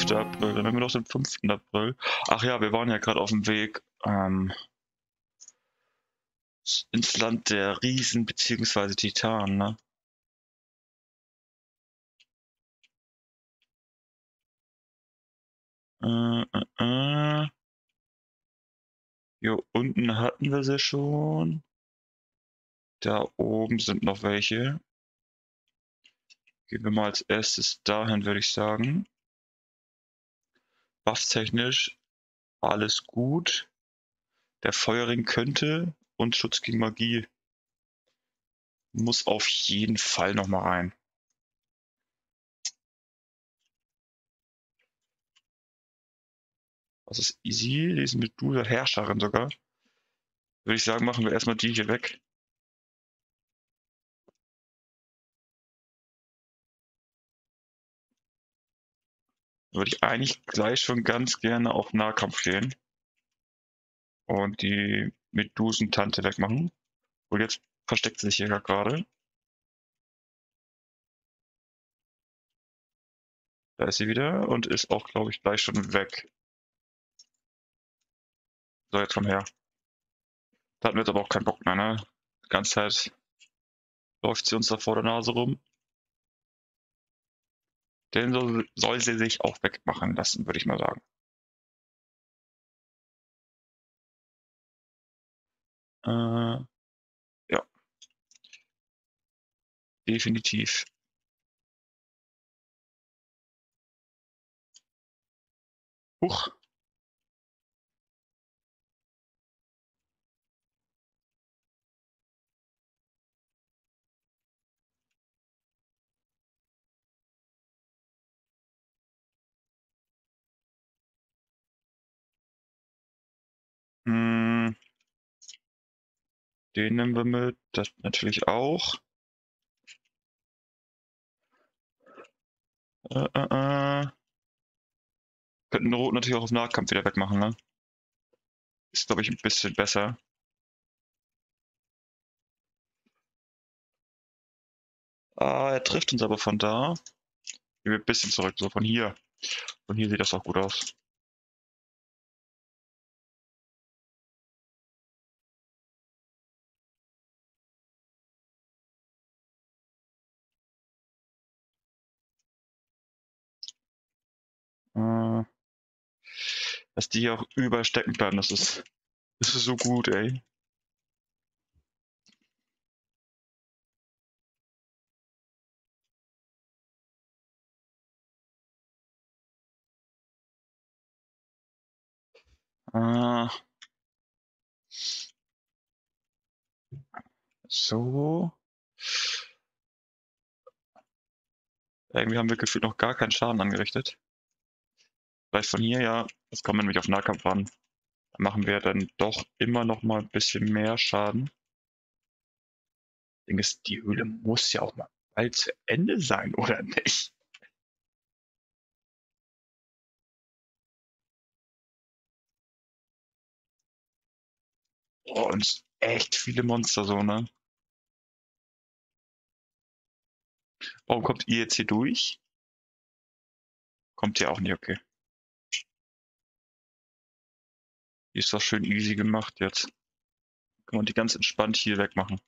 April, dann haben wir noch den 5. April. Ach ja, wir waren ja gerade auf dem Weg ins Land der Riesen bzw. Titanen, ne? Hier unten hatten wir sie schon. Da oben sind noch welche. Gehen wir mal als erstes dahin, würde ich sagen. Buff-technisch alles gut. Der Feuerring könnte und Schutz gegen Magie muss auf jeden Fall noch mal rein. Das ist easy. Die ist mit Medusa Herrscherin sogar. Würde ich sagen, machen wir erstmal die hier weg. Würde ich eigentlich gleich schon ganz gerne auf Nahkampf gehen. Und die Medusentante wegmachen. Und jetzt versteckt sie sich hier gerade. Da ist sie wieder und ist auch, glaube ich, gleich schon weg. So, jetzt komm her. Da hatten wir jetzt aber auch keinen Bock mehr, ne? Die ganze Zeit läuft sie uns da vor der Nase rum. Den soll sie sich auch wegmachen lassen, würde ich mal sagen. Ja. Definitiv. Huch. Den nehmen wir mit. Das natürlich auch. Könnten Rot natürlich auch auf Nahkampf wieder wegmachen, ne? Ist, glaube ich, ein bisschen besser. Er trifft uns aber von da. Gehen wir ein bisschen zurück, so von hier. Von hier sieht das auch gut aus. Dass die hier auch überall stecken bleiben, das ist so gut, ey. So. Irgendwie haben wir gefühlt noch gar keinen Schaden angerichtet. Vielleicht von hier, ja. Das kommt nämlich auf Nahkampf ran. Dann machen wir dann doch immer noch mal ein bisschen mehr Schaden. Ding ist, die Höhle muss ja auch mal bald zu Ende sein, oder nicht? Oh, und echt viele Monster so, ne? Warum kommt ihr jetzt hier durch? Kommt ihr auch nicht, okay. Die ist doch schön easy gemacht jetzt. Kann man die ganz entspannt hier wegmachen.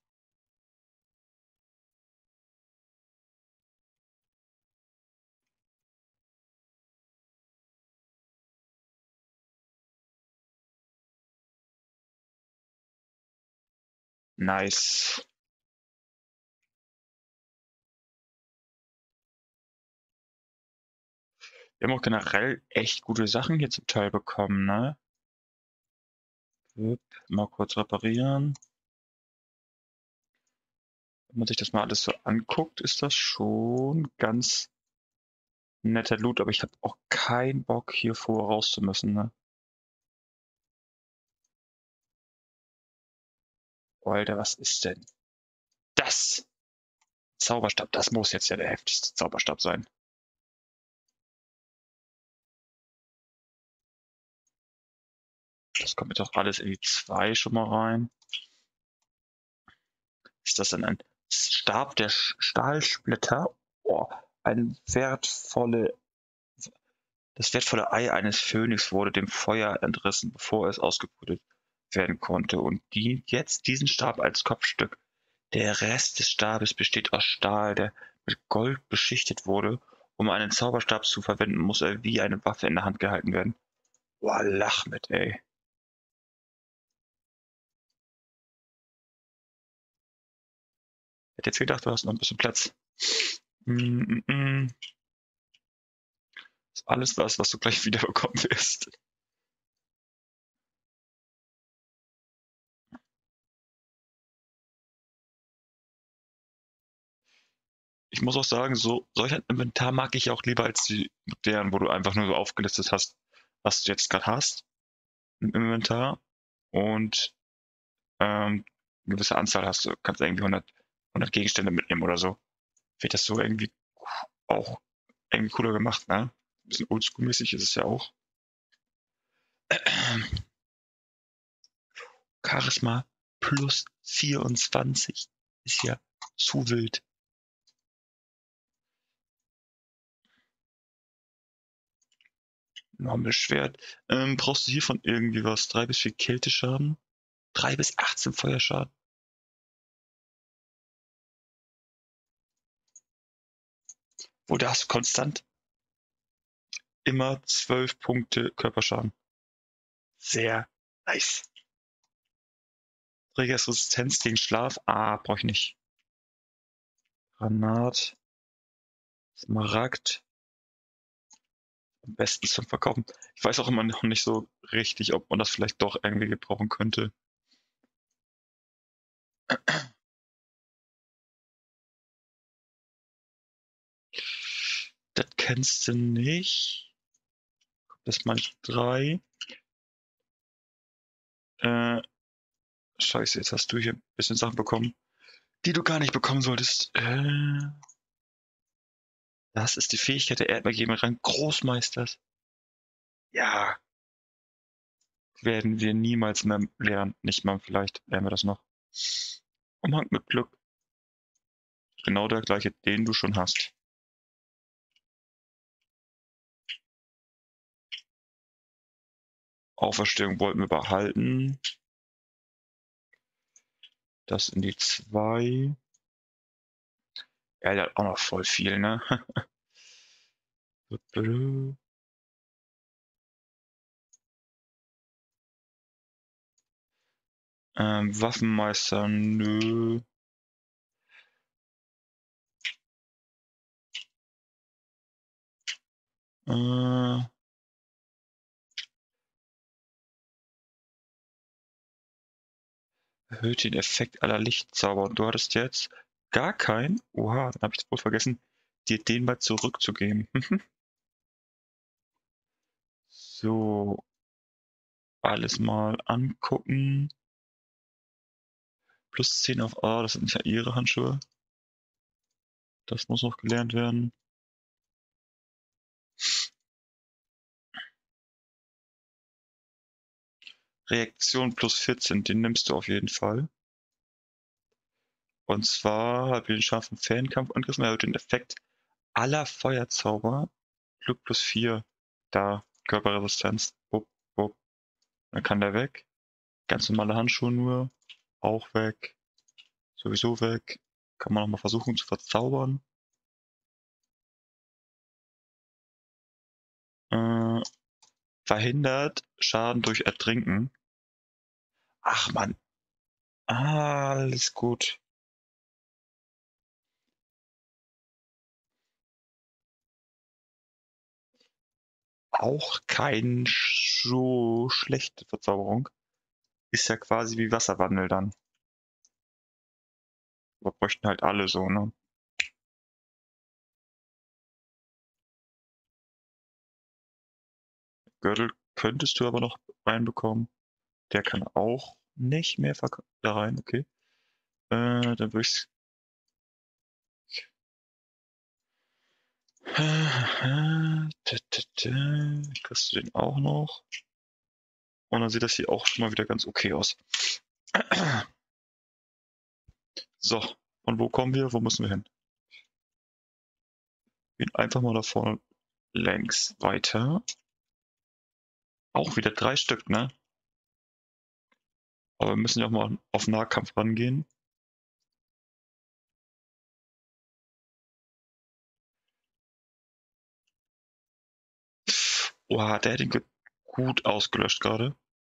Nice. Wir haben auch generell echt gute Sachen hier zum Teil bekommen, ne? Mal kurz reparieren. Wenn man sich das mal alles so anguckt, ist das schon ganz netter Loot, aber ich habe auch keinen Bock, hier vor raus zu müssen, ne? Alter, was ist denn das? Zauberstab, das muss jetzt ja der heftigste Zauberstab sein. Das kommt jetzt auch alles in die 2 schon mal rein. Ist das denn ein Stab der Stahlsplitter? Oh, ein wertvolle. Das wertvolle Ei eines Phönix wurde dem Feuer entrissen, bevor es ausgebrütet werden konnte und dient jetzt diesen Stab als Kopfstück. Der Rest des Stabes besteht aus Stahl, der mit Gold beschichtet wurde. Um einen Zauberstab zu verwenden, muss er wie eine Waffe in der Hand gehalten werden. Boah, lach mit, ey. Hätte jetzt gedacht, du hast noch ein bisschen Platz. Ist alles das, was du gleich wieder bekommen wirst. Ich muss auch sagen, solch ein Inventar mag ich auch lieber als die modernen, wo du einfach nur so aufgelistet hast, was du jetzt gerade hast im Inventar und eine gewisse Anzahl hast. Du kannst irgendwie 100 Gegenstände mitnehmen oder so. Wird das so irgendwie auch irgendwie cooler gemacht, ne? Ein bisschen oldschool-mäßig ist es ja auch. Charisma plus 24 ist ja zu wild. Normales Schwert. Brauchst du hiervon irgendwie was? 3 bis 4 Kälteschaden? 3 bis 18 Feuerschaden? Wo da hast du konstant immer 12 Punkte Körperschaden. Sehr nice. Trägersresistenz gegen Schlaf? Ah, brauche ich nicht. Granat. Smaragd. Am besten zum Verkaufen. Ich weiß auch immer noch nicht so richtig, ob man das vielleicht doch irgendwie gebrauchen könnte. Das kennst du nicht. Das mal 3. Scheiße, jetzt hast du hier ein bisschen Sachen bekommen, die du gar nicht bekommen solltest. Das ist die Fähigkeit der Erdmagie im Rang Großmeisters. Ja, werden wir niemals mehr lernen. Nicht mal, vielleicht lernen wir das noch. Umhang mit Glück. Genau der gleiche, den du schon hast. Auferstehung wollten wir behalten. Das in die 2. Ja, der hat auch noch voll viel, ne? Waffenmeister, nö. Erhöht den Effekt aller Lichtzauber. Und du hattest jetzt gar keinen. Oha, dann habe ich wohl vergessen, dir den mal zurückzugeben. So, alles mal angucken. Plus 10 auf A, das sind ja ihre Handschuhe. Das muss noch gelernt werden. Reaktion plus 14, den nimmst du auf jeden Fall. Und zwar habe ich den scharfen Fernkampf angegriffen, erhöht den Effekt aller Feuerzauber. Glück plus 4. Da, Körperresistenz. Bup, bup. Dann kann der weg. Ganz normale Handschuhe nur. Auch weg. Sowieso weg. Kann man nochmal versuchen zu verzaubern. Verhindert Schaden durch Ertrinken. Ach man. Alles gut. Auch kein so schlechte Verzauberung. Ist ja quasi wie Wasserwandel dann. Wir bräuchten halt alle so, ne? Gürtel könntest du aber noch reinbekommen. Der kann auch nicht mehr da rein, okay. Dann würde ich's. Kriegst du den auch noch? Und dann sieht das hier auch schon mal wieder ganz okay aus. So, und wo kommen wir? Wo müssen wir hin? Gehen einfach mal da vorne längs weiter. Auch wieder 3 Stück, ne? Aber wir müssen ja auch mal auf Nahkampf rangehen. Oha, der hat ihn gut ausgelöscht gerade.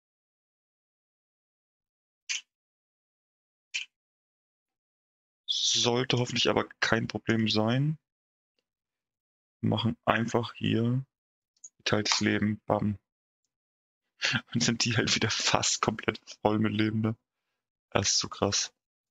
Sollte hoffentlich aber kein Problem sein. Wir machen einfach hier geteiltes Leben, bam. Und sind die halt wieder fast komplett voll mit Lebende. Das ist so krass.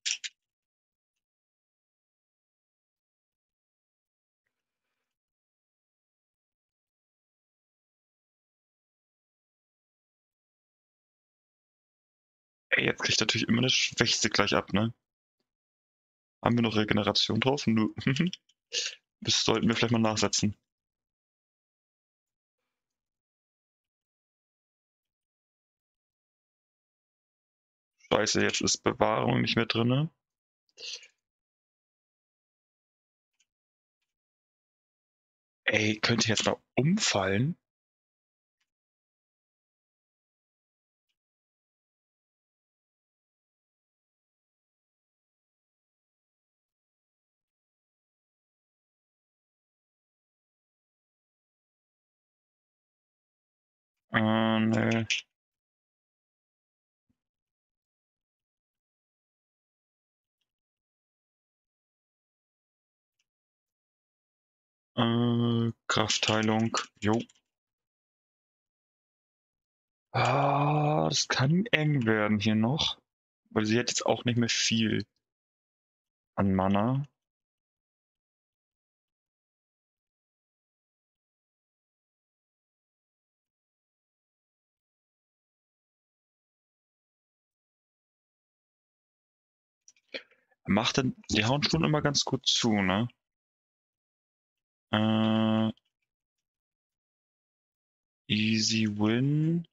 Ey, jetzt kriegt natürlich immer das Schwächste gleich ab, ne? Haben wir noch Regeneration drauf? Nö. Das sollten wir vielleicht mal nachsetzen. Scheiße, jetzt ist Bewahrung nicht mehr drin. Ey, könnte jetzt mal umfallen? Ne. Kraftheilung. Jo. Das kann eng werden hier noch. Weil sie hat jetzt auch nicht mehr viel an Mana. Macht denn, die hauen schon immer ganz gut zu, ne? Easy Win.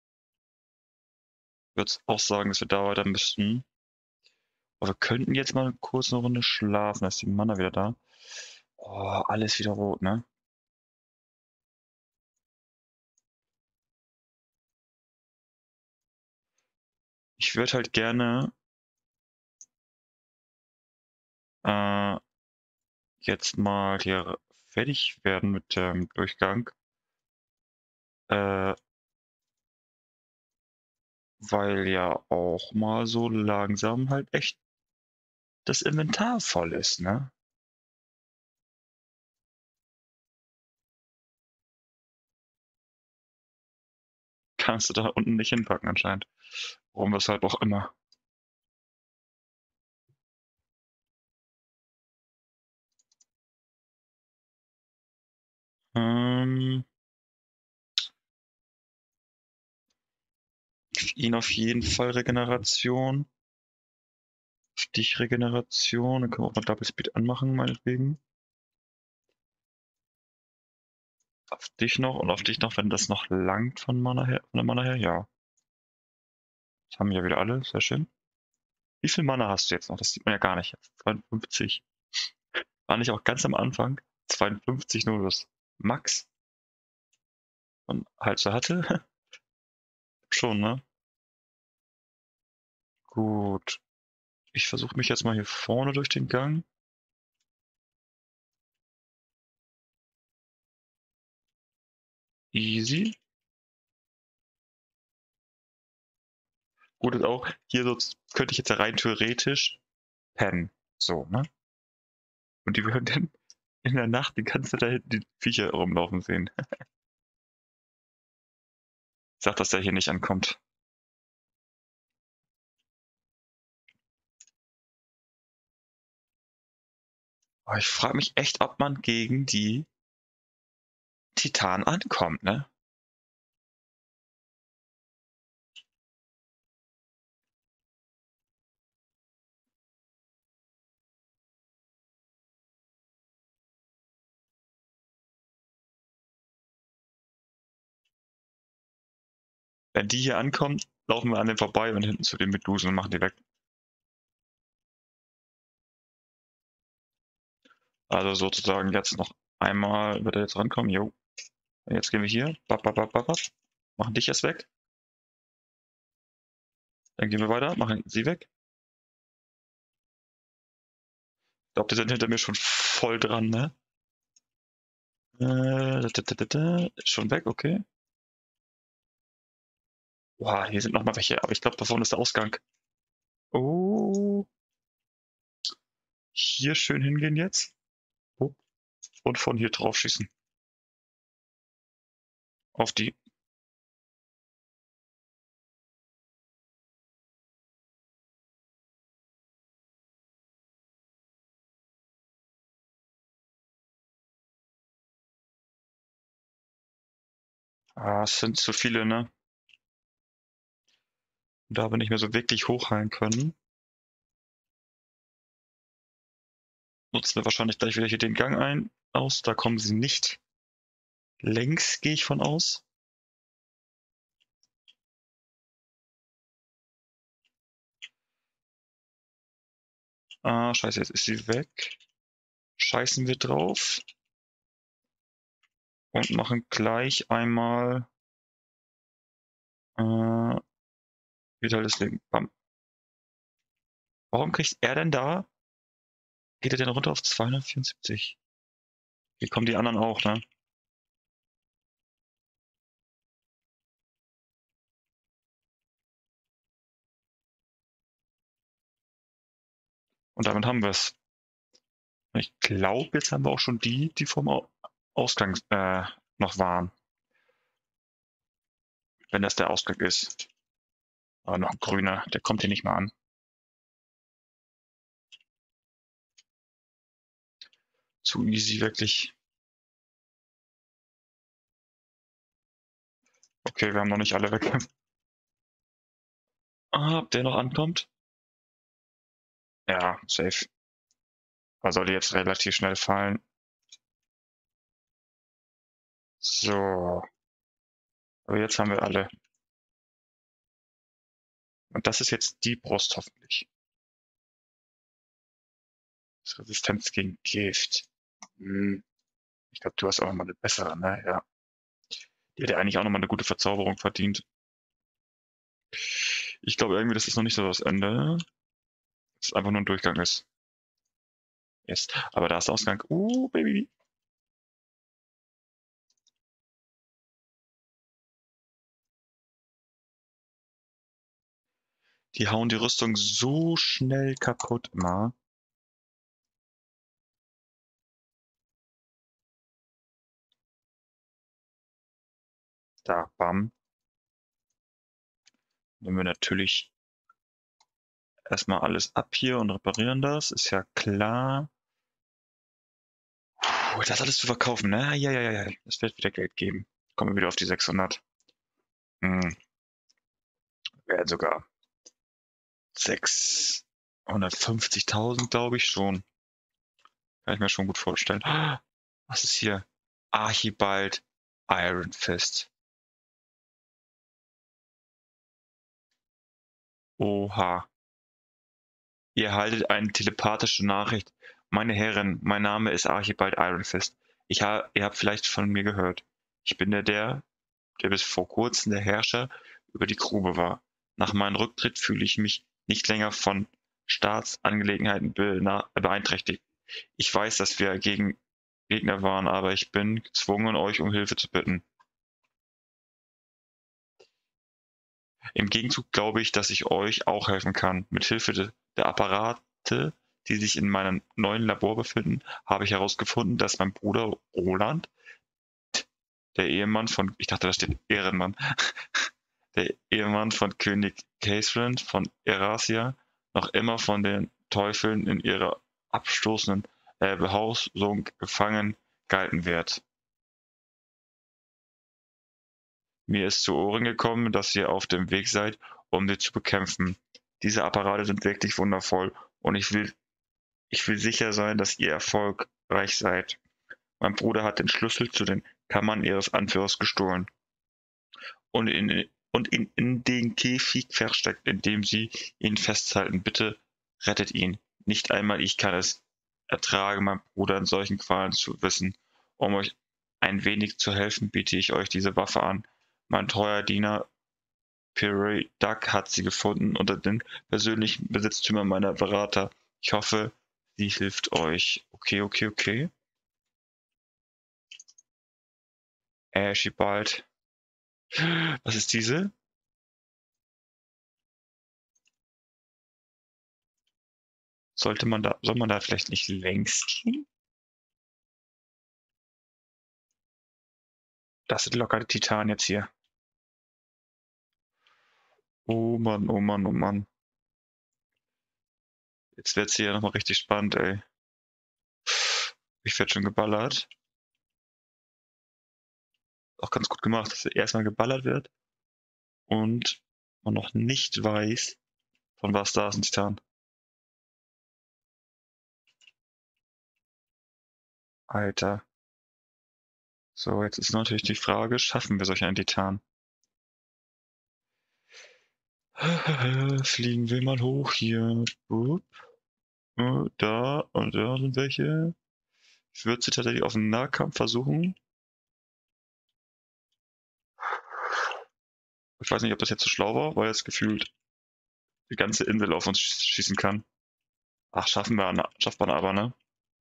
Würde auch sagen, dass wir da weiter müssten. Aber wir könnten jetzt mal kurz eine Runde schlafen. Da ist die Mana wieder da. Oh, alles wieder rot, ne? Ich würde halt gerne äh, jetzt mal hier fertig werden mit dem Durchgang. Weil ja auch mal so langsam halt echt das Inventar voll ist, ne? Kannst du da unten nicht hinpacken anscheinend. Warum, weshalb auch immer. Ähm, ihn auf jeden Fall Regeneration. Stichregeneration. Dann können wir auch mal Double Speed anmachen, meinetwegen. Auf dich noch und auf dich noch, wenn das noch langt von Mana her, von der Mana her, ja. Das haben wir ja wieder alle, sehr schön. Wie viel Mana hast du jetzt noch? Das sieht man ja gar nicht. 52. War nicht auch ganz am Anfang? 52 nur das Max und halt so hatte? Schon, ne? Gut. Ich versuche mich jetzt mal hier vorne durch den Gang. Easy. Gut ist auch, hier so könnte ich jetzt ja rein theoretisch pennen. So, ne? Und die würden dann in der Nacht die ganze Zeit da hinten die Viecher rumlaufen sehen. Ich sag, dass der hier nicht ankommt. Aber ich frage mich echt, ob man gegen die Titanen ankommt, ne? Wenn die hier ankommen, laufen wir an denen vorbei und hinten zu den Medusen und machen die weg. Also sozusagen jetzt noch einmal wird er jetzt rankommen. Jo. Jetzt gehen wir hier. Bap, bap, bap, bap, bap. Machen dich erst weg. Dann gehen wir weiter. Machen sie weg. Ich glaube, die sind hinter mir schon voll dran, ne? Schon weg, okay. Boah, hier sind nochmal welche, aber ich glaube, da vorne ist der Ausgang. Oh. Hier schön hingehen jetzt. Oh. Und von hier drauf schießen. Auf die. Ah, es sind zu viele, ne? Da wir nicht mehr so wirklich hochheilen können, nutzen wir wahrscheinlich gleich wieder hier den Gang aus. Da kommen sie nicht. Längs gehe ich von aus. Ah, scheiße, jetzt ist sie weg. Scheißen wir drauf. Und machen gleich einmal vitales Leben. Bam. Warum kriegt er denn da? Geht er denn runter auf 274? Hier kommen die anderen auch, ne? Und damit haben wir es. Ich glaube, jetzt haben wir auch schon die vom Ausgang noch waren. Wenn das der Ausgang ist. Aber noch ein grüner, der kommt hier nicht mal an. Zu easy, wirklich. Okay, wir haben noch nicht alle weg. Ah, ob der noch ankommt? Ja, safe. Aber sollte jetzt relativ schnell fallen. So. Aber jetzt haben wir alle. Und das ist jetzt die Brust hoffentlich. Das ist Resistenz gegen Gift. Hm. Ich glaube, du hast auch nochmal eine bessere, ne? Ja. Die hätte eigentlich auch nochmal eine gute Verzauberung verdient. Ich glaube irgendwie, das ist noch nicht so das Ende. Dass es einfach nur ein Durchgang ist. Yes. Aber da ist der Ausgang. Baby. Die hauen die Rüstung so schnell kaputt immer. Da, bam. Nehmen wir natürlich erstmal alles ab hier und reparieren das. Ist ja klar. Das alles zu verkaufen, ne? Ja. Das wird wieder Geld geben. Kommen wir wieder auf die 600. Werden sogar 650.000, glaube ich schon. Kann ich mir schon gut vorstellen. Was ist hier? Archibald Iron Fist. Oha. Ihr erhaltet eine telepathische Nachricht. Meine Herren, mein Name ist Archibald Iron Fist. Ihr habt vielleicht von mir gehört. Ich bin der bis vor kurzem der Herrscher über die Grube war. Nach meinem Rücktritt fühle ich mich nicht länger von Staatsangelegenheiten beeinträchtigt. Ich weiß, dass wir Gegner waren, aber ich bin gezwungen, euch um Hilfe zu bitten. Im Gegenzug glaube ich, dass ich euch auch helfen kann. Mit Hilfe der Apparate, die sich in meinem neuen Labor befinden, habe ich herausgefunden, dass mein Bruder Roland, der Ehemann von, ich dachte, da steht Ehrenmann, der Ehemann von König Caesrin von Erasia, noch immer von den Teufeln in ihrer abstoßenden Behausung gefangen gehalten wird. Mir ist zu Ohren gekommen, dass ihr auf dem Weg seid, um sie zu bekämpfen. Diese Apparate sind wirklich wundervoll und ich will sicher sein, dass ihr erfolgreich seid. Mein Bruder hat den Schlüssel zu den Kammern ihres Anführers gestohlen und ihn in den Käfig versteckt, in dem sie ihn festhalten. Bitte rettet ihn. Nicht einmal ich kann es ertragen, meinen Bruder in solchen Qualen zu wissen. Um euch ein wenig zu helfen, biete ich euch diese Waffe an. Mein treuer Diener Piri Duck hat sie gefunden unter den persönlichen Besitztümern meiner Berater. Ich hoffe, sie hilft euch. Okay, okay, okay. Ashibald. Was ist diese? Soll man da vielleicht nicht längs gehen? Das sind locker die Titanen jetzt hier. Oh Mann, oh Mann, oh Mann. Jetzt wird's hier nochmal richtig spannend, ey. Ich werde schon geballert. Auch ganz gut gemacht, dass erstmal geballert wird und man noch nicht weiß, von was da ist ein Titan. Alter. So, jetzt ist natürlich die Frage, schaffen wir solch einen Titan? Fliegen wir mal hoch hier. Da und da sind welche. Ich würde sie tatsächlich auf den Nahkampf versuchen. Ich weiß nicht, ob das jetzt so schlau war, weil jetzt gefühlt die ganze Insel auf uns schießen kann. Ach, schafft man aber, ne?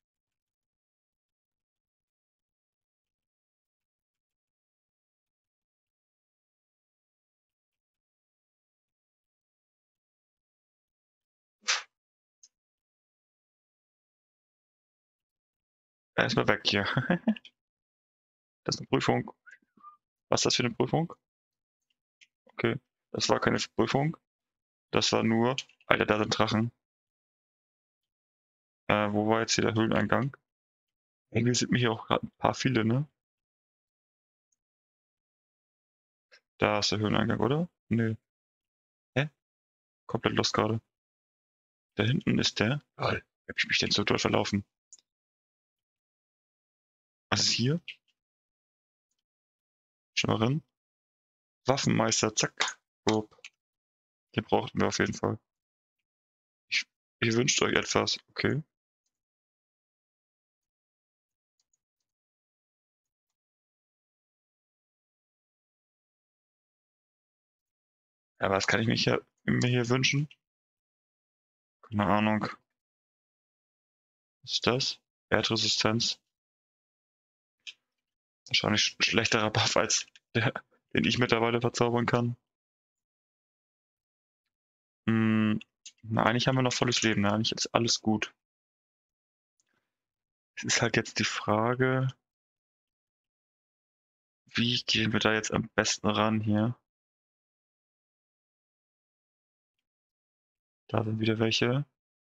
Erstmal weg hier. Das ist eine Prüfung. Was ist das für eine Prüfung? Okay, das war keine Prüfung. Das war nur... Alter, da sind Drachen. Wo war jetzt hier der Höhleneingang? Irgendwie sind mir hier auch gerade ein paar viele, ne? Da ist der Höhleneingang, oder? Nö. Hä? Komplett lost gerade. Da hinten ist der. Lol. Hab ich mich denn so doll verlaufen? Was ist hier? Schon mal rein. Waffenmeister, zack. Boop. Den brauchten wir auf jeden Fall. Ich, ihr wünscht euch etwas, okay. Ja, was kann ich mir hier wünschen? Keine Ahnung. Was ist das? Erdresistenz. Wahrscheinlich schlechterer Buff als der, den ich mittlerweile verzaubern kann. Na, eigentlich haben wir noch volles Leben, ne? Eigentlich ist alles gut. Es ist halt jetzt die Frage, wie gehen wir da jetzt am besten ran hier? Da sind wieder welche.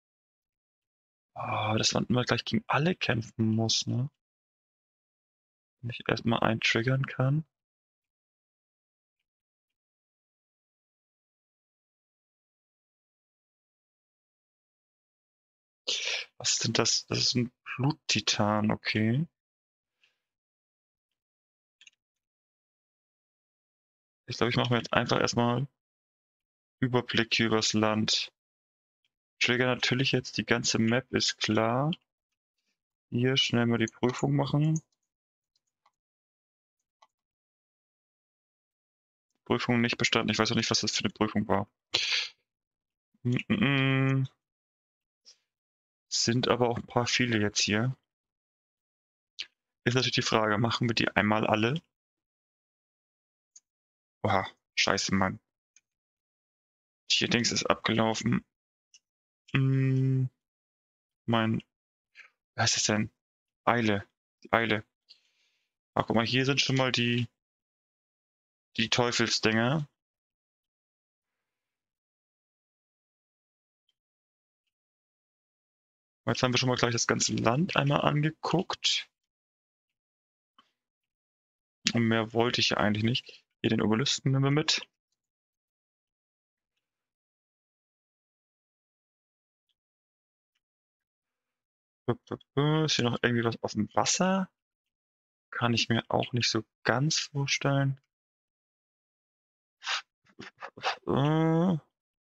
Dass man immer gleich gegen alle kämpfen muss, ne? Wenn ich erstmal einen triggern kann. Was sind das? Das ist ein Bluttitan, okay. Ich glaube, ich mache mir jetzt einfach erstmal Überblick hier übers Land. Trigger natürlich jetzt, die ganze Map ist klar. Hier schnell mal die Prüfung machen. Prüfung nicht bestanden. Ich weiß auch nicht, was das für eine Prüfung war. Sind aber auch ein paar viele jetzt hier. Ist natürlich die Frage, machen wir die einmal alle? Oha, scheiße, Mann. Hier Dings ist abgelaufen. Mein, was ist das denn? Eile. Die Eile. Ach, guck mal, hier sind schon mal die Teufelsdinger. Jetzt haben wir schon mal gleich das ganze Land einmal angeguckt. Und mehr wollte ich ja eigentlich nicht. Hier den Obelisken nehmen wir mit. Ist hier noch irgendwie was auf dem Wasser? Kann ich mir auch nicht so ganz vorstellen. Äh,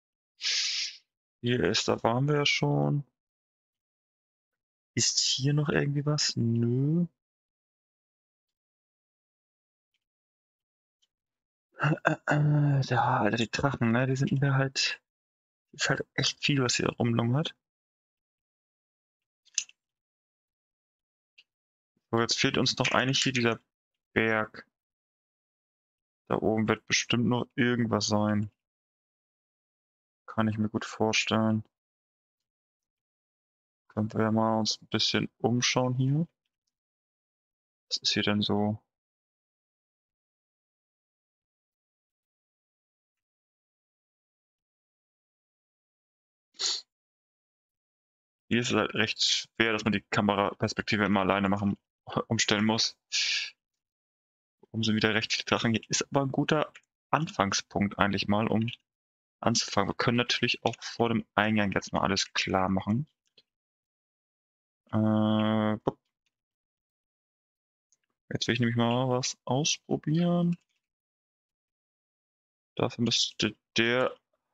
Hier ist, da waren wir ja schon. Ist hier noch irgendwie was? Nö. Ja, Alter, die Drachen, ne? Die sind mir halt. Ist halt echt viel, was hier rumlungert. So, jetzt fehlt uns noch eigentlich hier dieser Berg. Da oben wird bestimmt noch irgendwas sein. Kann ich mir gut vorstellen. Können wir ja mal uns ein bisschen umschauen hier. Was ist hier denn so? Hier ist es halt recht schwer, dass man die Kameraperspektive immer alleine umstellen muss. Oben sind wieder recht viele Drachen. Hier ist aber ein guter Anfangspunkt eigentlich mal, um anzufangen. Wir können natürlich auch vor dem Eingang jetzt mal alles klar machen. Jetzt will ich nämlich mal was ausprobieren. Dafür müsste der...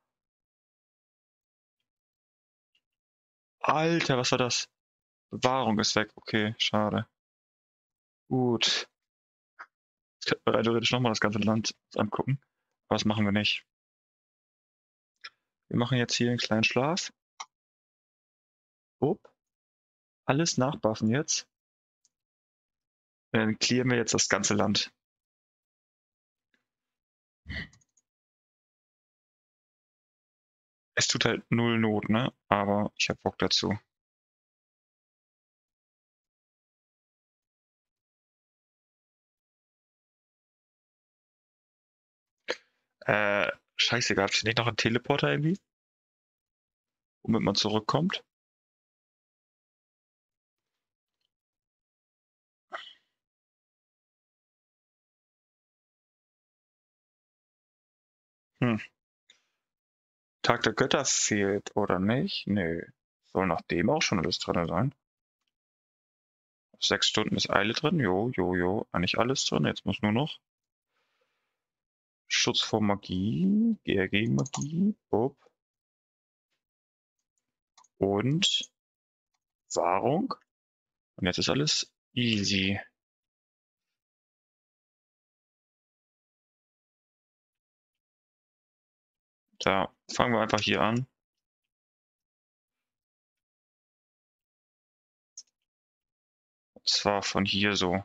Alter, was war das? Bewahrung ist weg. Okay, schade. Gut. Jetzt könnten wir rein theoretisch nochmal das ganze Land angucken. Aber das machen wir nicht. Wir machen jetzt hier einen kleinen Schlaf. Upp. Alles nachbuffen jetzt. Dann clearen wir jetzt das ganze Land. Es tut halt null Not, ne? Aber ich hab Bock dazu. Scheiße, gab es nicht noch einen Teleporter irgendwie? Womit man zurückkommt? Hm. Tag der Götter fehlt, oder nicht? Nö. Soll nach dem auch schon alles drin sein? 6 Stunden ist Eile drin? Jo, jo, jo. Eigentlich alles drin. Jetzt muss nur noch Schutz vor Magie, gegen Magie, Bob. Und Wahrung. Und jetzt ist alles easy. Da fangen wir einfach hier an. Und zwar von hier so.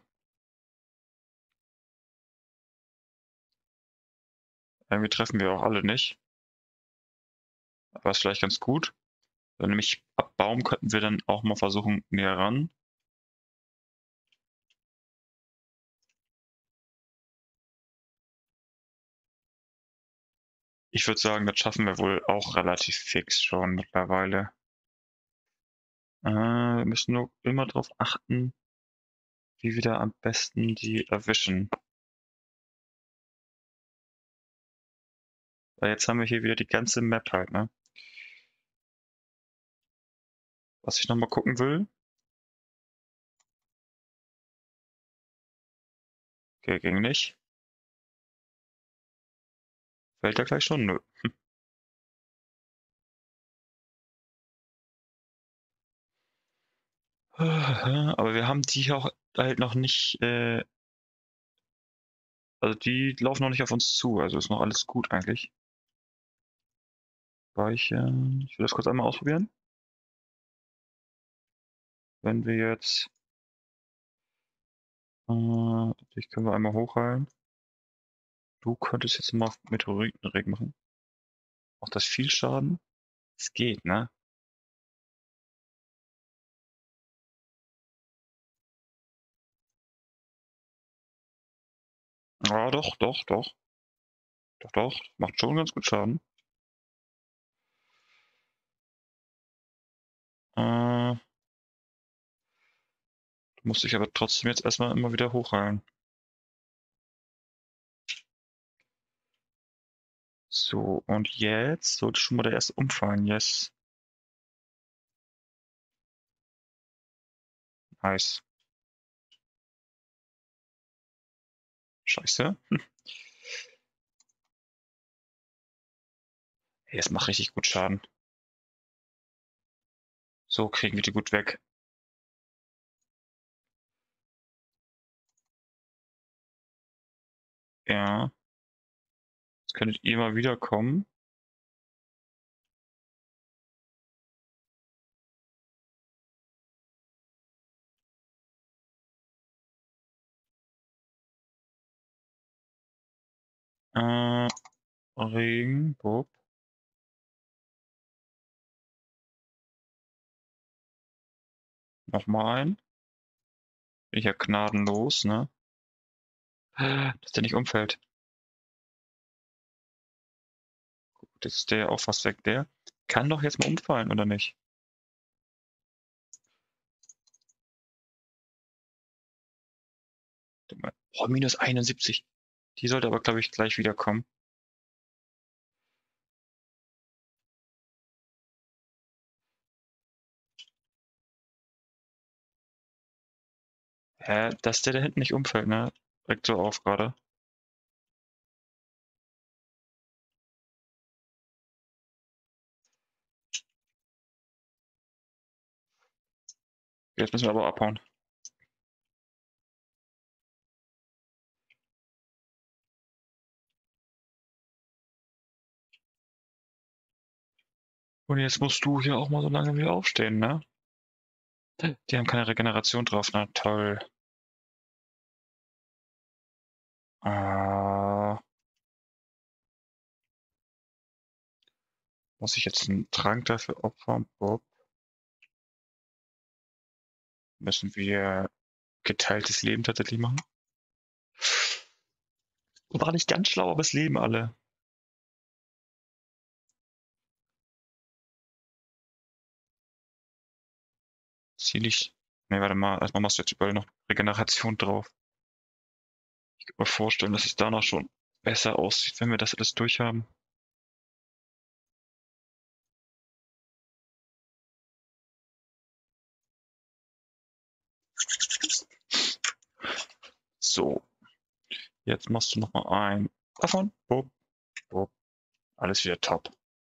Irgendwie treffen wir auch alle nicht. Aber ist vielleicht ganz gut. Weil nämlich ab Baum könnten wir dann auch mal versuchen, näher ran. Ich würde sagen, das schaffen wir wohl auch relativ fix schon mittlerweile. Wir müssen nur immer darauf achten, wie wir da am besten die erwischen. Weil jetzt haben wir hier wieder die ganze Map halt, ne? Was ich nochmal gucken will. Okay, ging nicht. Fällt da gleich schon? Nö. Aber wir haben die auch halt noch nicht, also die laufen noch nicht auf uns zu, also ist noch alles gut eigentlich. Speichern. Ich will das kurz einmal ausprobieren. Wenn wir jetzt, dich können wir einmal hochheilen. Du könntest jetzt mal Meteoritenregen machen. Macht das viel Schaden? Es geht, ne? Ja, doch, doch, doch. Doch, doch. Macht schon ganz gut Schaden. Du musst dich aber trotzdem jetzt erstmal immer wieder hochheilen. So, und jetzt sollte schon mal der erste umfallen. Yes. Nice. Scheiße. Hey, es macht richtig gut Schaden. So kriegen wir die gut weg. Ja. Jetzt könntet ihr mal wiederkommen. Regen, Bob. Nochmal ein. Bin ich ja gnadenlos, ne? Dass der nicht umfällt. Gut, jetzt ist der auch fast weg. Der kann doch jetzt mal umfallen, oder nicht? Oh, minus 71. Die sollte aber, glaube ich, gleich wiederkommen. Hä? Dass der da hinten nicht umfällt, ne? Direkt so auf gerade. Jetzt müssen wir aber abhauen. Und jetzt musst du hier auch mal so lange wieder aufstehen, ne? Die haben keine Regeneration drauf, na toll. Äh, muss ich jetzt einen Trank dafür opfern, Bob? Müssen wir geteiltes Leben tatsächlich machen? War nicht ganz schlau, aber es leben alle. Ziel ich. Ne, warte mal, erstmal machst du jetzt überall noch Regeneration drauf. Ich kann mir vorstellen, dass es danach schon besser aussieht, wenn wir das alles durchhaben. So, jetzt machst du nochmal ein. Davon. Bob, Bob. Alles wieder top.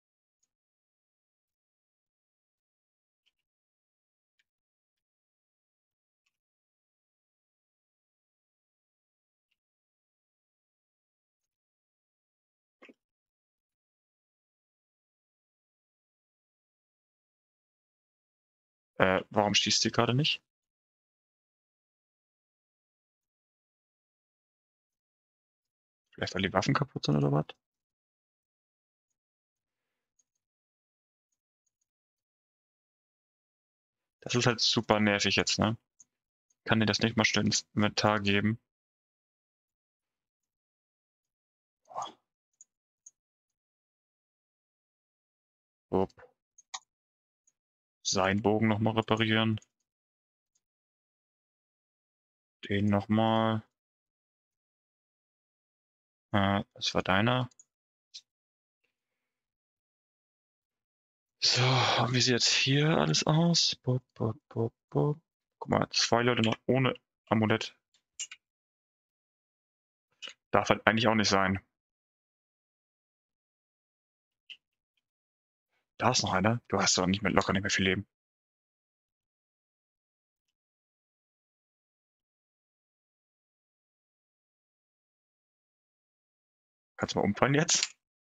Warum schießt ihr gerade nicht? Vielleicht weil die Waffen kaputt sind oder was? Das ist halt super nervig jetzt, ne? Kann dir das nicht mal schnell ins Inventar geben? Bob. Seinen Bogen nochmal reparieren. Den nochmal. Das war deiner. So, wie sieht jetzt hier alles aus? Bob, Bob, Bob, Bob. Guck mal, 2 Leute noch ohne Amulett. Darf halt eigentlich auch nicht sein. Da ist noch einer. Du hast doch nicht mehr, locker nicht mehr viel Leben. Kannst du mal umfallen jetzt?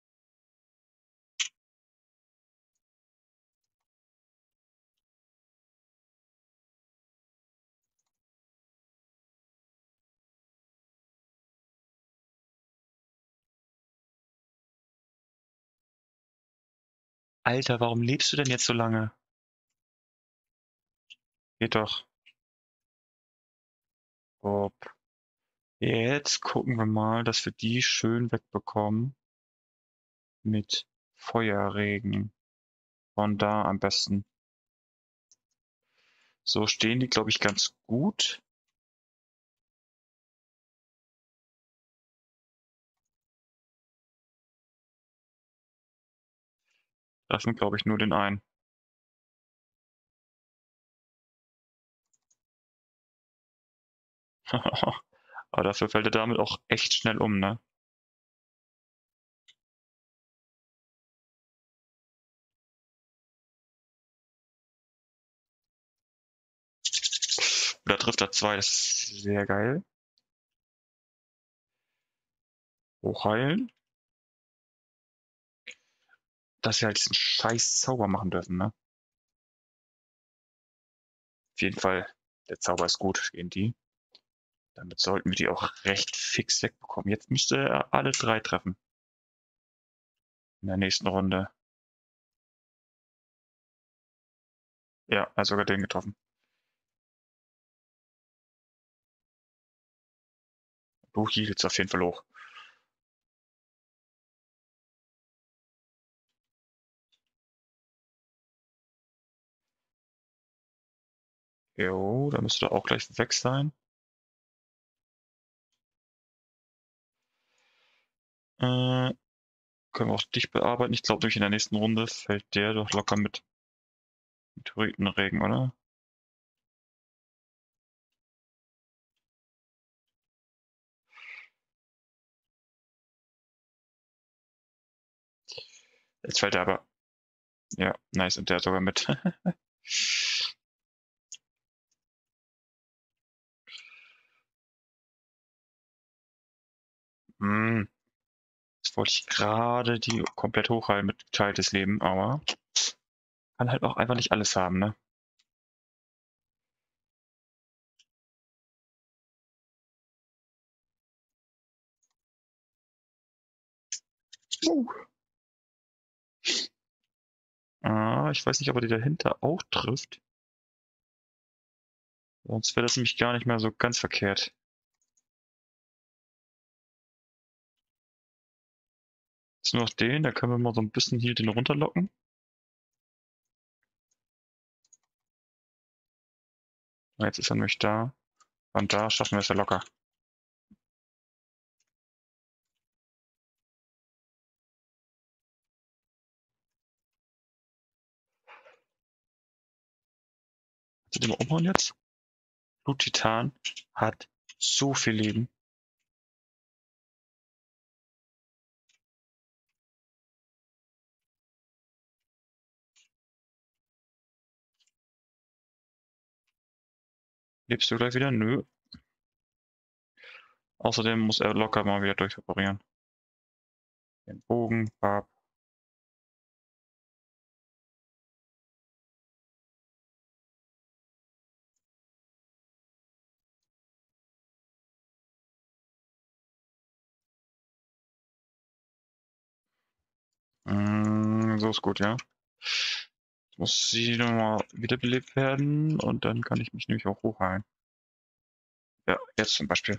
Alter, warum lebst du denn jetzt so lange? Geht doch. Bob. Jetzt gucken wir mal, dass wir die schön wegbekommen. Mit Feuerregen. Von da am besten. So stehen die, glaube ich, ganz gut. Treffen, glaube ich, nur den einen. Aber dafür fällt er damit auch echt schnell um, ne? Da trifft er 2, das ist sehr geil. Hochheilen. dass wir halt diesen scheiß Zauber machen dürfen, ne? Auf jeden Fall, der Zauber ist gut gegen die. Damit sollten wir die auch recht fix wegbekommen. Jetzt müsste er alle 3 treffen. In der nächsten Runde. Ja, er hat sogar den getroffen. Du hielst auf jeden Fall hoch. Jo, da müsste er auch gleich weg sein. Können wir auch dich bearbeiten. Ich glaube, durch in der nächsten Runde fällt der doch locker mit Meteoritenregen, oder? Jetzt fällt er aber. Ja, nice. Und der sogar mit. Hm, jetzt wollte ich gerade die komplett hochheilen mit geteiltes Leben, aber kann halt auch einfach nicht alles haben, ne? Ich weiß nicht, ob er die dahinter auch trifft. Sonst wäre das nämlich gar nicht mehr so ganz verkehrt. Jetzt nur noch den, da können wir mal so ein bisschen hier den runterlocken. Jetzt ist er nämlich da. Und da schaffen wir es ja locker. Kannst du den mal umhauen jetzt? Bluttitan hat so viel Leben. Lebst du gleich wieder? Nö. Außerdem muss er locker mal wieder durchoperieren. Den Bogen, Bab. So ist gut, ja. Jetzt muss sie nochmal wiederbelebt werden und dann kann ich mich nämlich auch hochheilen. Ja, jetzt zum Beispiel.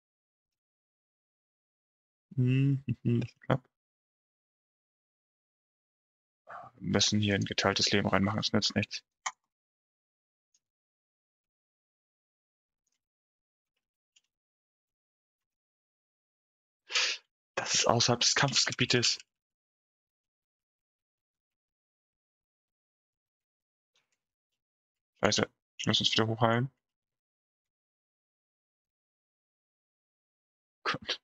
Das klappt. Wir müssen hier ein geteiltes Leben reinmachen, das nützt nichts. Das ist außerhalb des Kampfgebietes. Scheiße, wir müssen uns wieder hochheilen. Gott.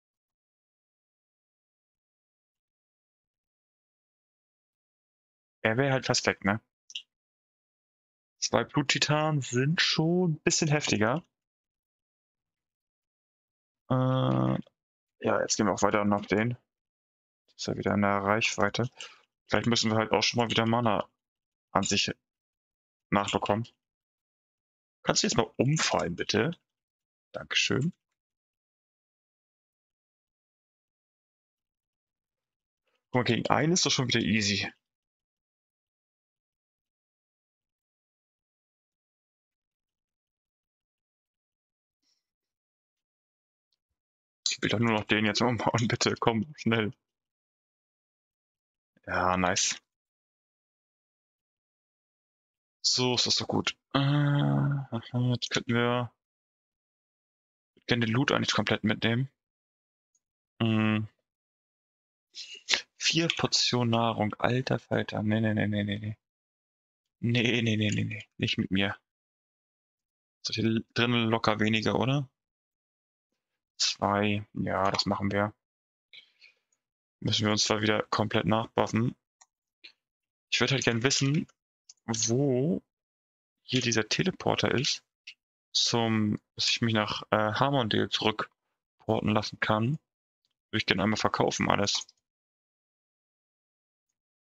Er wäre halt fast weg, ne? 2 Bluttitanen sind schon ein bisschen heftiger. Ja, jetzt gehen wir auch weiter nach denen. Das ist ja wieder in der Reichweite. Vielleicht müssen wir halt auch schon mal wieder Mana an sich nachbekommen. Kannst du jetzt mal umfallen, bitte? Dankeschön. Guck mal, gegen einen ist doch schon wieder easy. Ich will doch nur noch den jetzt umhauen, bitte. Komm, schnell. Ja, nice. So ist das doch gut. Jetzt könnten wir gerne den Loot eigentlich komplett mitnehmen. 4 Portionen Nahrung. Alter Falter. Nee, nee, nee, nee, nee, nee. Nee, nee, nee, nee, nee. Nicht mit mir. So hier drinnen locker weniger, oder? 2. Ja, das machen wir. Müssen wir uns zwar wieder komplett nachbuffen. Ich würde halt gern wissen, wo hier dieser Teleporter ist, dass ich mich nach Harmondale zurückporten lassen kann. Würde ich gerne einmal verkaufen alles.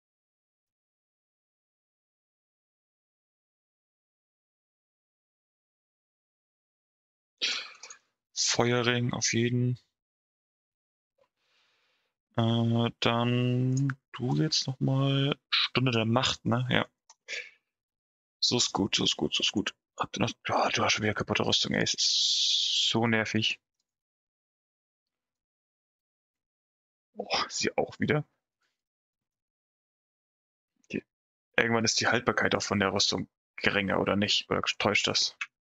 Feuerring auf jeden. Dann du jetzt nochmal Stunde der Macht, ne? Ja. So ist gut, so ist gut, so ist gut. Habt ihr noch. Oh, du hast schon wieder kaputte Rüstung, ey. Es ist so nervig. Oh, sie auch wieder. Die, irgendwann ist die Haltbarkeit auch von der Rüstung geringer, oder nicht? Oder täuscht das?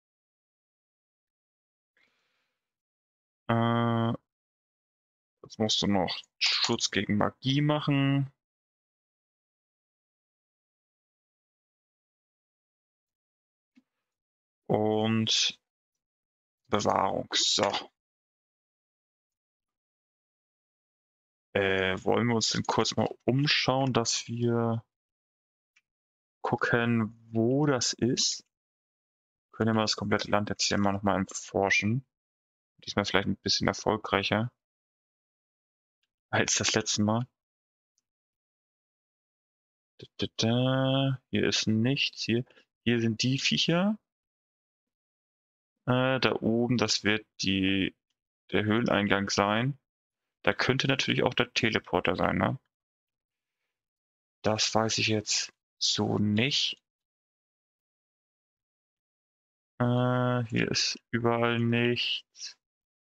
Jetzt musst du noch Schutz gegen Magie machen. Und Bewahrung. So. Wollen wir uns denn kurz mal umschauen, dass wir gucken, wo das ist? Können wir mal das komplette Land jetzt hier mal nochmal erforschen. Diesmal vielleicht ein bisschen erfolgreicher als das letzte Mal. Hier ist nichts. Hier sind die Viecher. Da oben, das wird der Höhleneingang sein. Da könnte natürlich auch der Teleporter sein, ne? Das weiß ich jetzt so nicht. Hier ist überall nichts.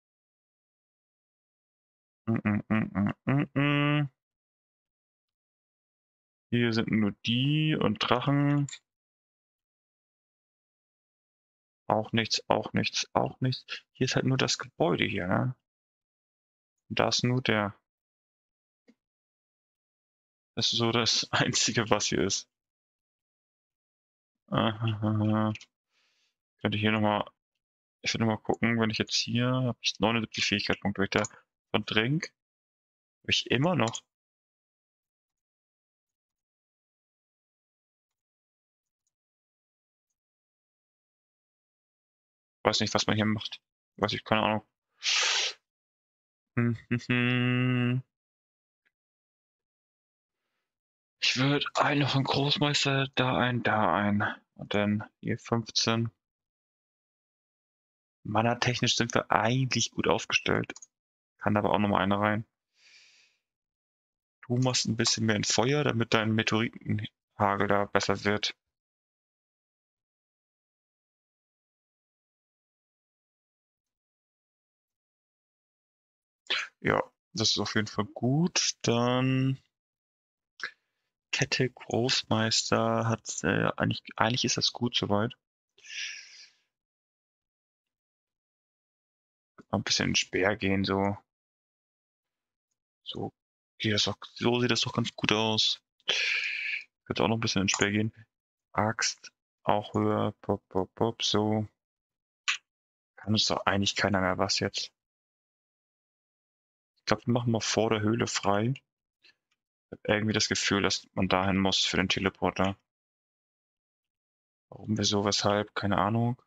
Mm, mm, mm. Hier sind nur die und Drachen. Auch nichts, auch nichts, auch nichts. Hier ist halt nur das Gebäude hier, ne? Und da ist nur der. Das ist so das Einzige, was hier ist. Könnte ich hier nochmal. Ich würde nochmal gucken, wenn ich jetzt hier habe ich 79 Fähigkeitspunkte, wenn ich da verdränge, habe ich immer noch. Weiß nicht, was man hier macht. Weiß ich, keine Ahnung. Ich würde einen von Großmeister, da ein. Und dann hier 15. Mana-technisch sind wir eigentlich gut aufgestellt. Kann aber auch nochmal eine rein. Du machst ein bisschen mehr in Feuer, damit dein Meteoritenhagel da besser wird. Ja, das ist auf jeden Fall gut. Dann Kette Großmeister hat eigentlich ist das gut soweit. Mal ein bisschen in Speer gehen, so. So so sieht das doch ganz gut aus. Könnte auch noch ein bisschen in Speer gehen. Axt auch höher. Pop, pop, pop, so. Kann uns doch eigentlich keiner mehr was jetzt. Ich glaube, wir machen mal vor der Höhle frei. Ich habe irgendwie das Gefühl, dass man dahin muss für den Teleporter. Warum, wieso, weshalb, keine Ahnung.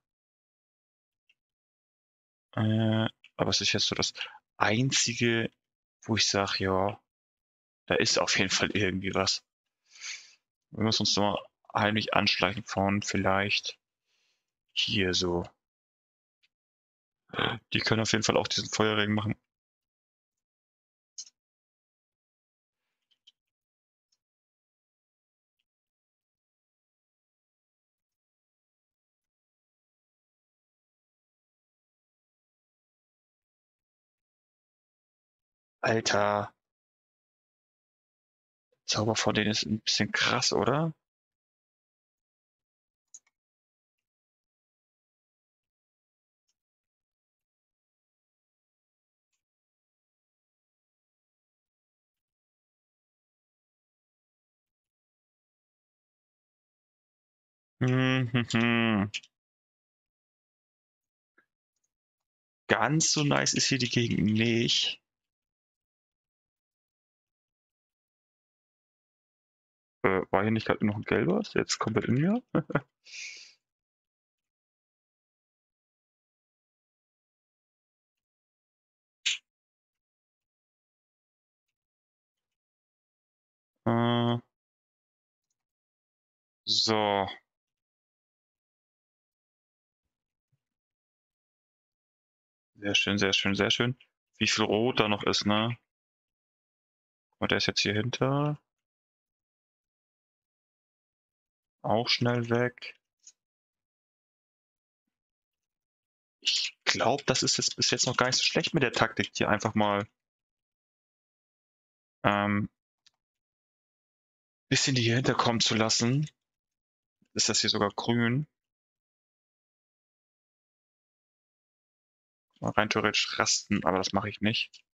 Aber es ist jetzt so das Einzige, wo ich sage, ja, da ist auf jeden Fall irgendwie was. Wir müssen uns mal heimlich anschleichen von vielleicht hier so. Die können auf jeden Fall auch diesen Feuerregen machen. Alter, Zauber von denen ist ein bisschen krass, oder? Mhm. Ganz so nice ist hier die Gegend nicht. War hier nicht gerade noch ein gelber? Ist jetzt komplett in mir? äh, so, Sehr schön, sehr schön, sehr schön. Wie viel Rot da noch ist, ne? Guck mal, der ist jetzt hier hinter. Auch schnell weg. Ich glaube, das ist jetzt bis jetzt noch gar nicht so schlecht mit der Taktik, hier einfach mal bisschen die hier hinterkommen zu lassen. Ist das hier sogar grün? Mal rein theoretisch rasten, aber das mache ich nicht.